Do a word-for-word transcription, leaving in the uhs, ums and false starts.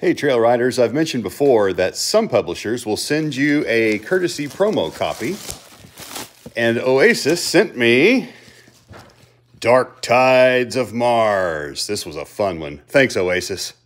Hey Trail Riders, I've mentioned before that some publishers will send you a courtesy promo copy, and Oasis sent me Dark Tides of Mars. This was a fun one. Thanks, Oasis.